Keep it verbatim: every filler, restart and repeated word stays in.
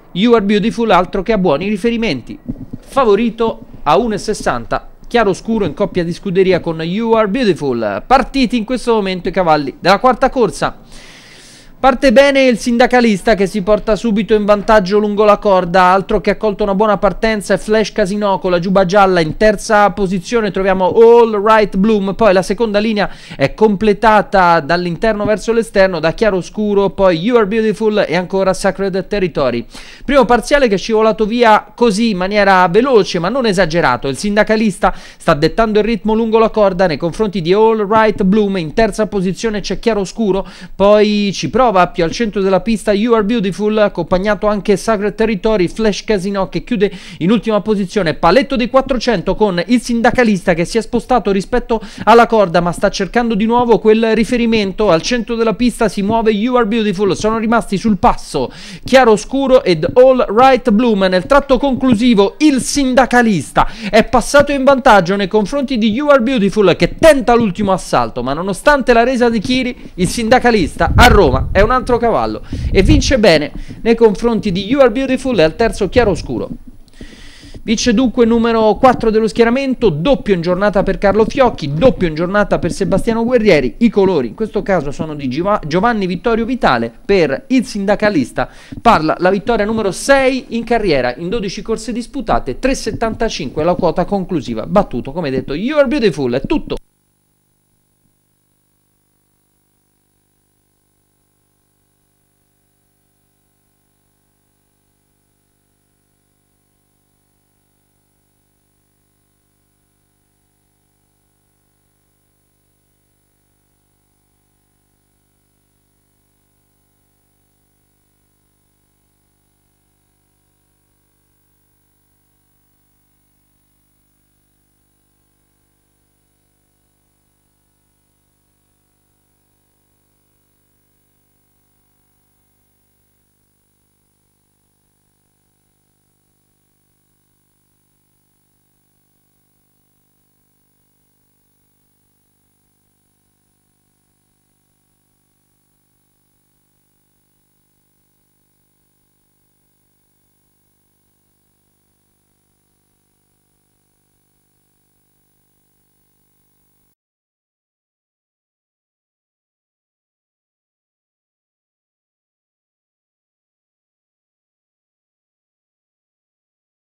You Are Beautiful, altro che a buoni riferimenti. Favorito a uno e sessanta, chiaroscuro in coppia di scuderia con You Are Beautiful. Partiti in questo momento i cavalli della quarta corsa. Parte bene il sindacalista che si porta subito in vantaggio lungo la corda, altro che ha colto una buona partenza è Flash Casino con la giubba gialla. In terza posizione troviamo All Right Bloom, poi la seconda linea è completata dall'interno verso l'esterno da chiaroscuro, poi You Are Beautiful e ancora Sacred Territory. Primo parziale che è scivolato via così in maniera veloce ma non esagerato. Il sindacalista sta dettando il ritmo lungo la corda nei confronti di All Right Bloom. In terza posizione c'è chiaroscuro, poi ci prova più al centro della pista You Are Beautiful, accompagnato anche Sacred Territory. Flash Casino che chiude in ultima posizione. Paletto dei quattrocento con il sindacalista che si è spostato rispetto alla corda ma sta cercando di nuovo quel riferimento. Al centro della pista si muove You Are Beautiful, sono rimasti sul passo chiaroscuro ed All Right Bloom. Nel tratto conclusivo il sindacalista è passato in vantaggio nei confronti di You Are Beautiful che tenta l'ultimo assalto, ma nonostante la resa di chili il sindacalista a Roma è un altro cavallo e vince bene nei confronti di You Are Beautiful e al terzo chiaroscuro. Vince dunque il numero quattro dello schieramento, doppio in giornata per Carlo Fiocchi, doppio in giornata per Sebastiano Guerrieri. I colori in questo caso sono di Giovanni Vittorio Vitale. Per il sindacalista parla la vittoria numero sei in carriera in dodici corse disputate, tre virgola settantacinque la quota conclusiva. Battuto, come detto, You Are Beautiful. È tutto.